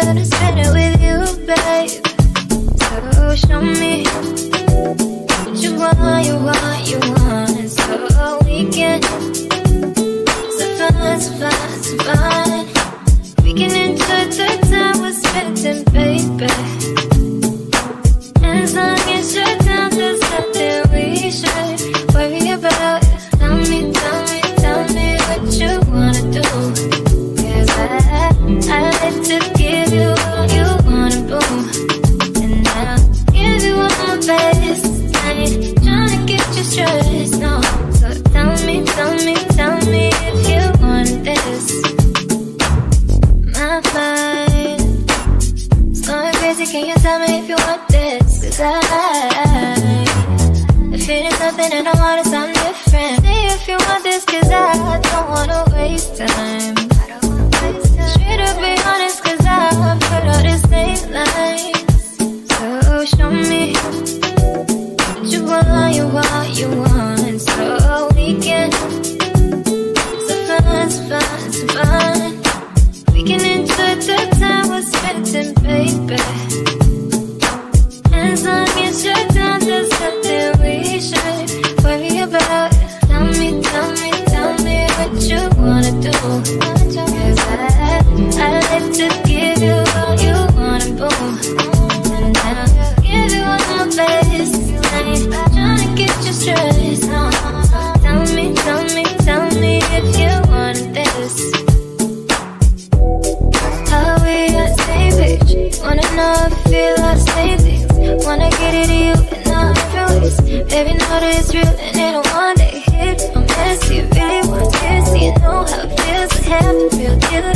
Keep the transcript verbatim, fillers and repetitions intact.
gonna spend it with you, babe. So show me what you want, you want, you want. So we can so fun, so fun, so fun. We can enjoy the time we're spending, baby. And as long as you're down, there's nothing we should worry about. Tell me, tell me, tell me what you wanna do. Cause I, I like to give you all you wanna, boo. And I'll give you all my best. I ain't tryna get you stressed, no. So tell me, tell me, tell me if you want this. My mind is going crazy, can you tell me if you want this? Cause I, I'm feeling something and I want something different. Say if you want this, cause I don't wanna waste time. Straight up be honest, cause I've heard all the same lines. So show me what you want, you want, you want. So we can so fun, so fun, so fun. We can enjoy the time we're spending, baby. As long as you're down, there's nothing we should worry about. Tell me, tell me, tell me what you wanna do. Cause I, I like to give you all you wanna, boo. And I'll give you all my best. I ain't tryna get you stressed, no. Tell me, tell me, tell me if you want this. Are we on the same page? Wanna know if you feel all the same things. Wanna get it to you in all different ways. Baby, know that it's real and it don't one day hit. I'm messy, really want this. You know how it feels to have the real deal